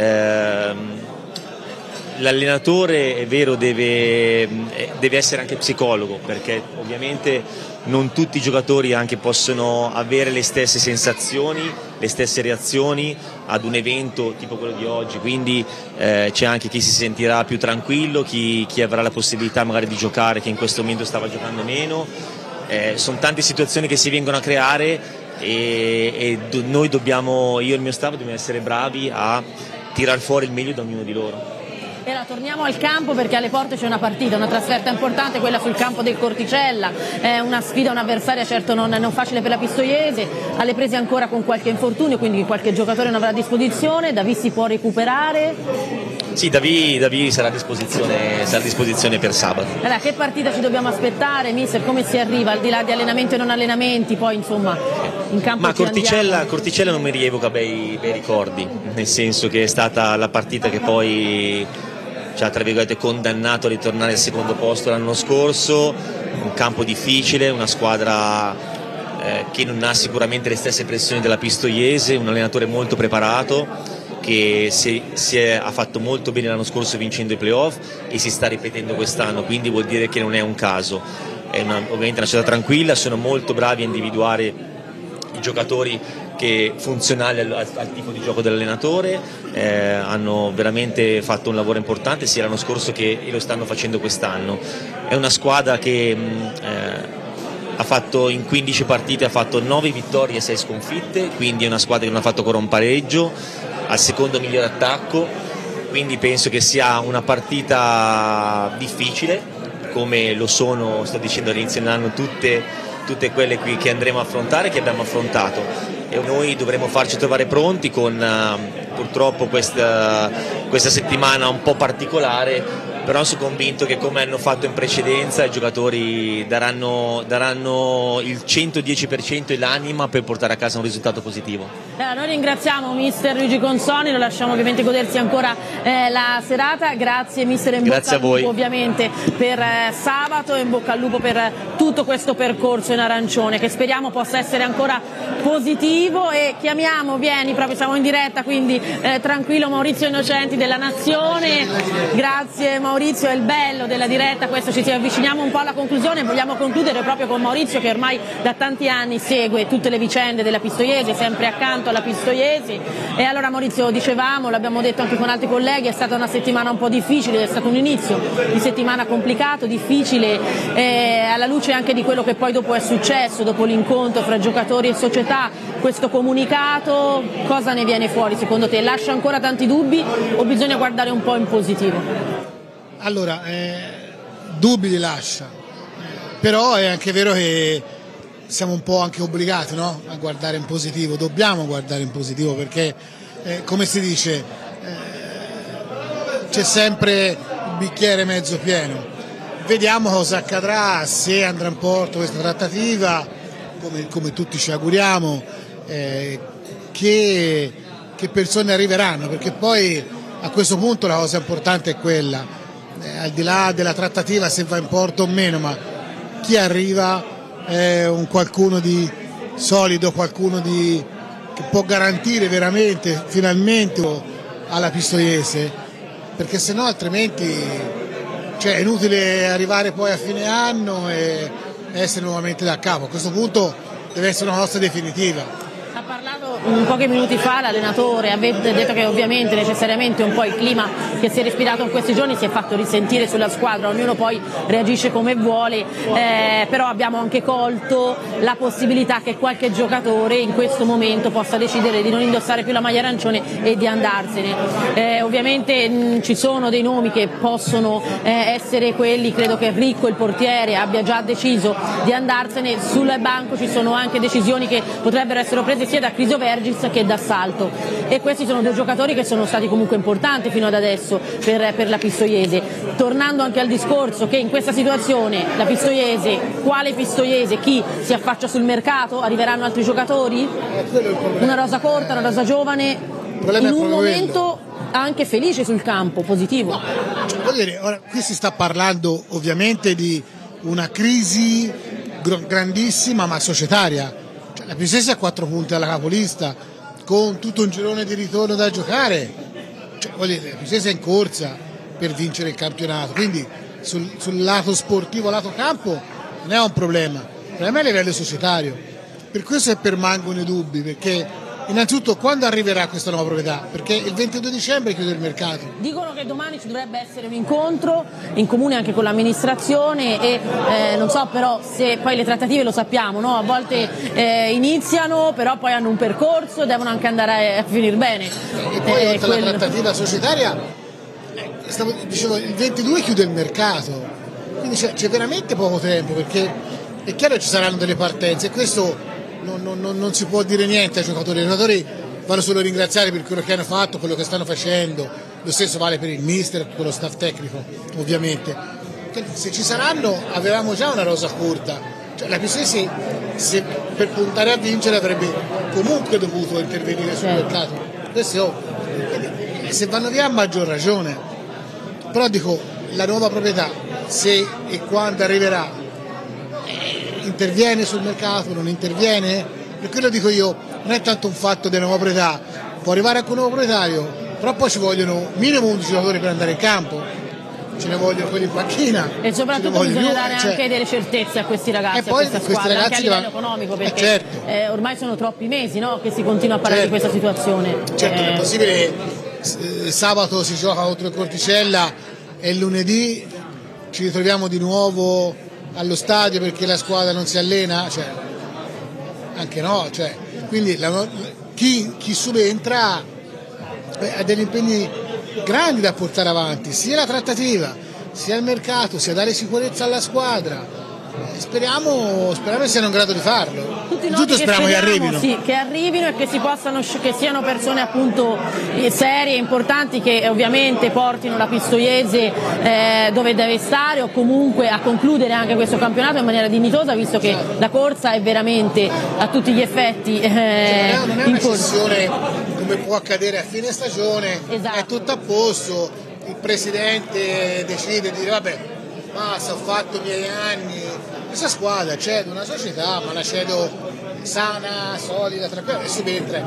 l'allenatore, è vero, deve essere anche psicologo, perché ovviamente non tutti i giocatori anche possono avere le stesse sensazioni, le stesse reazioni ad un evento tipo quello di oggi, quindi c'è anche chi si sentirà più tranquillo, chi avrà la possibilità magari di giocare che in questo momento stava giocando meno. Sono tante situazioni che si vengono a creare, e noi io e il mio staff dobbiamo essere bravi a tirar fuori il meglio da ognuno di loro. E allora torniamo al campo, perché alle porte c'è una partita, una trasferta importante, quella sul campo del Corticella, è una sfida, un'avversaria certo non facile per la Pistoiese, alle prese ancora con qualche infortunio, quindi qualche giocatore non avrà a disposizione. Davì si può recuperare? Sì, Davì sarà a disposizione per sabato. Allora, che partita ci dobbiamo aspettare, mister? Come si arriva, al di là di allenamenti e non allenamenti, poi insomma in campo? Ma Corticella non mi rievoca bei ricordi, nel senso che è stata la partita che poi ci ha, tra virgolette, condannato a ritornare al secondo posto l'anno scorso. Un campo difficile, una squadra che non ha sicuramente le stesse pressioni della Pistoiese, un allenatore molto preparato che ha fatto molto bene l'anno scorso vincendo i playoff e si sta ripetendo quest'anno, quindi vuol dire che non è un caso. È ovviamente una città tranquilla, sono molto bravi a individuare i giocatori che funzionali al tipo di gioco dell'allenatore, hanno veramente fatto un lavoro importante sia l'anno scorso che lo stanno facendo quest'anno. È una squadra che ha fatto in 15 partite ha fatto 9 vittorie e 6 sconfitte, quindi è una squadra che non ha fatto ancora un pareggio, al secondo miglior attacco, quindi penso che sia una partita difficile, come lo sono, sto dicendo all'inizio dell'anno, tutte quelle qui che andremo a affrontare, che abbiamo affrontato, e noi dovremo farci trovare pronti con purtroppo questa settimana un po' particolare, però sono convinto che come hanno fatto in precedenza i giocatori daranno il 110% e l'anima per portare a casa un risultato positivo. Noi ringraziamo mister Luigi Consoni, lo lasciamo ovviamente godersi ancora la serata. Grazie mister, in bocca al lupo ovviamente per sabato, e in bocca al lupo per tutto questo percorso in arancione, che speriamo possa essere ancora positivo. E vieni, proprio siamo in diretta, quindi tranquillo, Maurizio Innocenti della Nazione. Grazie Maurizio, è il bello della diretta, questo, ci avviciniamo un po' alla conclusione. Vogliamo concludere proprio con Maurizio, che ormai da tanti anni segue tutte le vicende della Pistoiese, sempre accanto alla Pistoiese. E allora Maurizio, dicevamo, l'abbiamo detto anche con altri colleghi, è stata una settimana un po' difficile, è stato un inizio di settimana complicato, difficile, alla luce anche di quello che poi dopo è successo, dopo l'incontro fra giocatori e società. Questo comunicato, cosa ne viene fuori secondo te? Lascia ancora tanti dubbi o bisogna guardare un po' in positivo? Allora, dubbi li lascia, però è anche vero che siamo un po' anche obbligati, no? A guardare in positivo, dobbiamo guardare in positivo, perché come si dice, c'è sempre il bicchiere mezzo pieno. Vediamo cosa accadrà, se andrà in porto questa trattativa, come tutti ci auguriamo, che persone arriveranno, perché poi a questo punto la cosa importante è quella, al di là della trattativa se va in porto o meno, ma chi arriva è un qualcuno di solido, qualcuno che può garantire veramente, finalmente, alla Pistoiese, perché sennò altrimenti è inutile arrivare poi a fine anno e essere nuovamente da capo. A questo punto deve essere una mossa definitiva. Ha parlato pochi minuti fa l'allenatore, ha detto che ovviamente necessariamente un po' il clima che si è respirato in questi giorni si è fatto risentire sulla squadra, ognuno poi reagisce come vuole, però abbiamo anche colto la possibilità che qualche giocatore in questo momento possa decidere di non indossare più la maglia arancione e di andarsene. Ovviamente ci sono dei nomi che possono essere quelli, credo che Ricco, il portiere, abbia già deciso di andarsene. Sul banco ci sono anche decisioni che potrebbero essere prese sia da Crisovergis che da Salto, e questi sono due giocatori che sono stati comunque importanti fino ad adesso per la Pistoiese. Tornando anche al discorso che in questa situazione la Pistoiese, quale Pistoiese, chi si affaccia sul mercato, arriveranno altri giocatori? Una rosa corta, una rosa giovane, in un momento anche felice sul campo, positivo. No, voglio dire, ora, qui si sta parlando ovviamente di una crisi grandissima ma societaria. La Pistoiese ha 4 punti alla capolista, con tutto un girone di ritorno da giocare. Voglio dire, la Pistoiese è in corsa per vincere il campionato, quindi sul lato sportivo, lato campo, non è un problema. Il problema è a livello societario. Per questo permangono i dubbi, perché innanzitutto quando arriverà questa nuova proprietà? Perché il 22 dicembre chiude il mercato. Dicono che domani ci dovrebbe essere un incontro in comune anche con l'amministrazione e non so però se poi le trattative, lo sappiamo, no? A volte iniziano però poi hanno un percorso, devono anche andare a finire bene. E poi oltre la trattativa societaria, dicevo, il 22 chiude il mercato, quindi c'è veramente poco tempo, perché è chiaro che ci saranno delle partenze e questo non si può dire niente ai giocatori. I giocatori vanno solo a ringraziare per quello che hanno fatto, quello che stanno facendo. Lo stesso vale per il mister e tutto lo staff tecnico, ovviamente. Se ci saranno, avevamo già una rosa corta. La Pistoiese, se per puntare a vincere, avrebbe comunque dovuto intervenire sul mercato. Questo è ovvio. E se vanno via a maggior ragione. Però dico, la nuova proprietà, se e quando arriverà, interviene sul mercato, non interviene? Per quello dico io, non è tanto un fatto della nuova proprietà, può arrivare anche un nuovo proprietario, però poi ci vogliono minimo 11 giocatori per andare in campo, ce ne vogliono quelli in panchina. E soprattutto bisogna dare anche delle certezze a questi ragazzi, a questa squadra, anche a livello economico, perché certo. Ormai sono troppi mesi, no, che si continua a parlare di questa situazione. Certo, è possibile, sabato si gioca contro il Corticella e lunedì ci ritroviamo di nuovo allo stadio perché la squadra non si allena, cioè, anche no, cioè, quindi chi subentra ha degli impegni grandi da portare avanti, sia la trattativa, sia il mercato, sia dare sicurezza alla squadra. Speriamo che siano in grado di farlo. Tutto speriamo che arrivino. Sì, che arrivino e che siano persone appunto serie, importanti, che ovviamente portino la Pistoiese dove deve stare, o comunque a concludere anche questo campionato in maniera dignitosa, visto che la corsa è veramente a tutti gli effetti non è una sessione come può accadere a fine stagione. Esatto. È tutto a posto, il presidente decide di dire vabbè, basta, ho fatto i miei anni, questa squadra cedo una società, ma la cedo sana, solida, tranquilla, e subentra.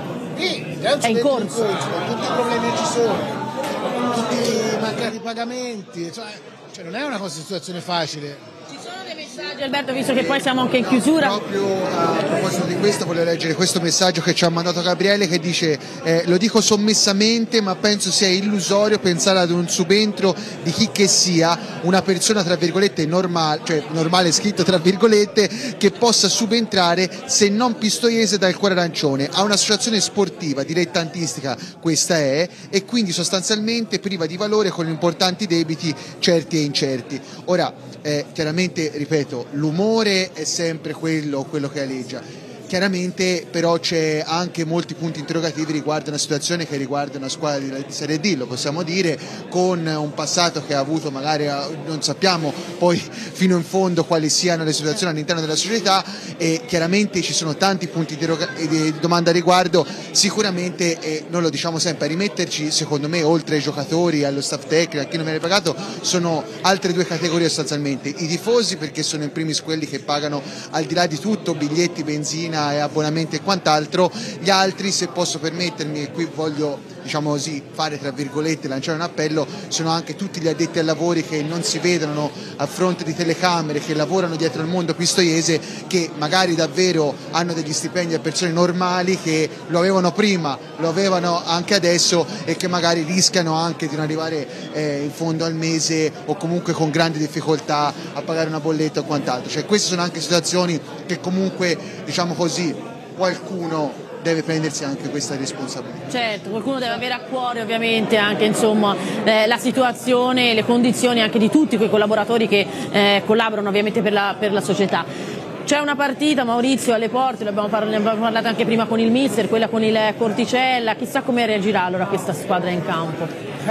È in corso. Con tutti i problemi che ci sono, tutti i mancati pagamenti, cioè non è una situazione facile. Ci sono dei messaggi, Alberto, visto che poi siamo anche in chiusura? Proprio a proposito di questo voglio leggere questo messaggio che ci ha mandato Gabriele, che dice lo dico sommessamente, ma penso sia illusorio pensare ad un subentro di chi che sia, una persona tra virgolette normale, cioè normale scritto tra virgolette, che possa subentrare, se non Pistoiese, dal cuore arancione a un'associazione sportiva dilettantistica, questa è, e quindi sostanzialmente priva di valore, con importanti debiti certi e incerti. Ora chiaramente, ripeto, l'umore è sempre quello che aleggia. Chiaramente però c'è anche molti punti interrogativi riguardo una situazione che riguarda una squadra di Serie D, lo possiamo dire, con un passato che ha avuto, magari non sappiamo poi fino in fondo quali siano le situazioni all'interno della società, e chiaramente ci sono tanti punti di domanda a riguardo. Sicuramente, non lo diciamo sempre, a rimetterci, secondo me, oltre ai giocatori, allo staff tecnico, a chi non viene pagato, sono altre due categorie sostanzialmente: i tifosi, perché sono in primis quelli che pagano al di là di tutto biglietti, benzina e abbonamenti e quant'altro. Gli altri, se posso permettermi, e qui voglio, diciamo così, fare tra virgolette, lanciare un appello, sono anche tutti gli addetti ai lavori che non si vedono a fronte di telecamere, che lavorano dietro al mondo pistoiese, che magari davvero hanno degli stipendi a persone normali, che lo avevano prima, lo avevano anche adesso, e che magari rischiano anche di non arrivare in fondo al mese, o comunque con grandi difficoltà a pagare una bolletta o quant'altro. Cioè, queste sono anche situazioni che comunque, diciamo così, qualcuno deve prendersi anche questa responsabilità. Certo, qualcuno deve avere a cuore ovviamente anche, insomma, la situazione, le condizioni anche di tutti quei collaboratori che collaborano ovviamente per la società. C'è una partita, Maurizio, alle porte, ne abbiamo parlato anche prima con il mister, quella con il Corticella, chissà come reagirà allora questa squadra in campo.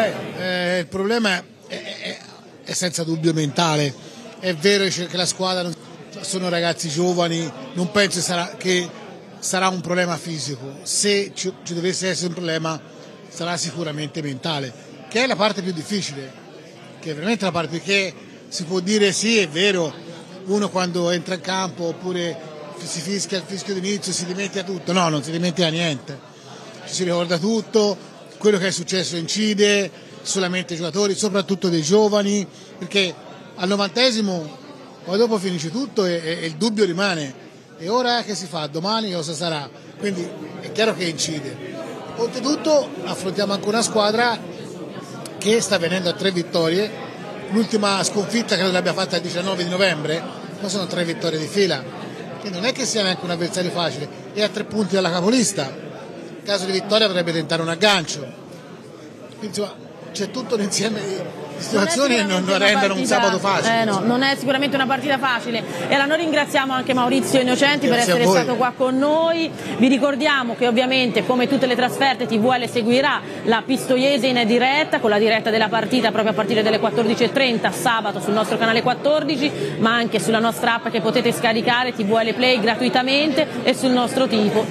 Il problema è senza dubbio mentale. È vero che la squadra sono ragazzi giovani, non penso che sarà un problema fisico. Se ci dovesse essere un problema, sarà sicuramente mentale, che è la parte più difficile, che è veramente la parte, perché si può dire sì, è vero, uno quando entra in campo oppure si fischia il fischio d'inizio si dimentica tutto. No, non si dimentica niente, ci si ricorda tutto, quello che è successo incide solamente i giocatori, soprattutto dei giovani, perché al 90esimo poi dopo finisce tutto e il dubbio rimane. E ora che si fa? Domani cosa sarà? Quindi è chiaro che incide. Oltretutto affrontiamo anche una squadra che sta venendo a 3 vittorie. L'ultima sconfitta credo l'abbia fatta il 19 di novembre, ma sono 3 vittorie di fila. Quindi non è che sia neanche un avversario facile. E a 3 punti dalla capolista. In caso di vittoria potrebbe tentare un aggancio. Quindi insomma c'è tutto un insieme di situazioni che non rendono un sabato facile. No, non è sicuramente una partita facile. E allora noi ringraziamo anche Maurizio Innocenti per essere stato qua con noi. Vi ricordiamo che ovviamente, come tutte le trasferte, TVL seguirà la Pistoiese in diretta, con la diretta della partita proprio a partire dalle 14:30 sabato sul nostro canale 14, ma anche sulla nostra app che potete scaricare, TVL Play, gratuitamente, e sul nostro sito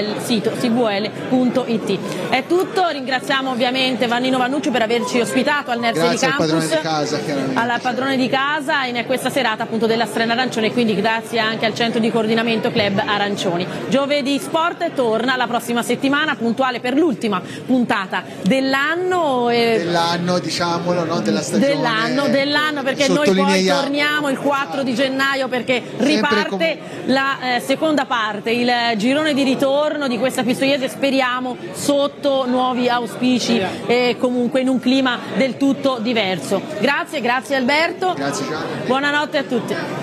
tvl.it. È tutto, ringraziamo ovviamente Vannino Vannucci per averci ospitato al Nerzi di Campus, alla padrone di casa in questa serata appunto della Strenna Arancione, quindi grazie anche al centro di coordinamento Club Arancioni. Giovedì Sport torna la prossima settimana, puntuale per l'ultima puntata dell'anno, diciamolo, no? Della stagione, dell'anno, perché noi poi torniamo il 4 di gennaio, perché riparte la seconda parte, il girone di ritorno di questa Pistoiese, speriamo sotto nuovi auspici e comunque in un clima del tutto diverso. Grazie Alberto. Grazie, ciao. Buonanotte a tutti.